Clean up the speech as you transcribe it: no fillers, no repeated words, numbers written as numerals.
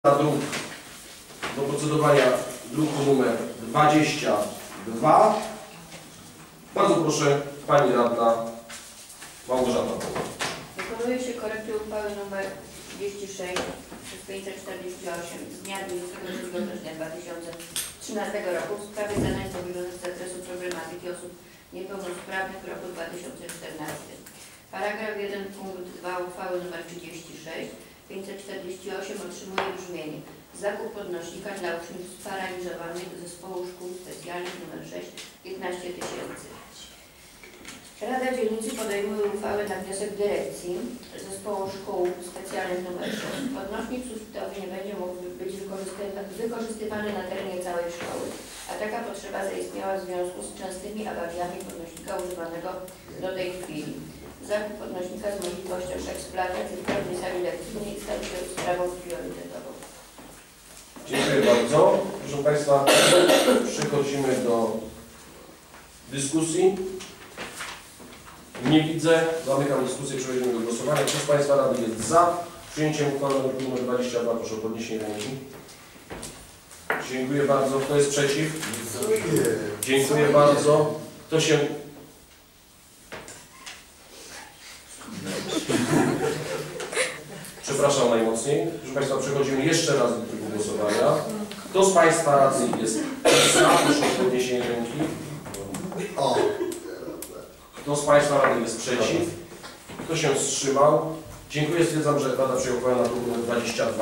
Do procedowania druku numer 22. Bardzo proszę Pani Radna Małgorzata. Wykonuje się korekty uchwały nr 36 przez 548 z dnia 22 września 2013 roku w sprawie zadań powierzonych z zakresu problematyki osób niepełnosprawnych w roku 2014. Paragraf 1 punkt 2 uchwały nr 36 548 otrzymuje brzmienie: zakup podnośnika dla uczniów sparaliżowanych Zespołu Szkół Specjalnych nr 6 15 000. Rada Dzielnicy podejmuje uchwałę na wniosek dyrekcji Zespołu Szkół Specjalnych nr 6. Podnośnik sufitowy nie będzie mógł być wykorzystywany na terenie całej szkoły, a taka potrzeba zaistniała w związku z częstymi awariami podnośnika używanego do tej chwili. Zakup podnośnika z możliwością eksploatacji w pełnej sali lekcyjnej stał się sprawą priorytetową. Dziękuję bardzo. Proszę Państwa, przechodzimy do dyskusji. Nie widzę. Zamykam dyskusję. Przechodzimy do głosowania. Kto z Państwa radnych jest za przyjęciem uchwały nr 22? Proszę o podniesienie ręki. Dziękuję bardzo. Kto jest przeciw? Dziękuję bardzo. Kto się... Przepraszam najmocniej. Proszę Państwa, przechodzimy jeszcze raz do trybu głosowania. Kto z Państwa radnych jest za? Proszę o podniesienie ręki. Kto z Państwa radnych jest przeciw? Kto się wstrzymał? Dziękuję. Stwierdzam, że Rada przyjęła uchwałę na druk nr 22.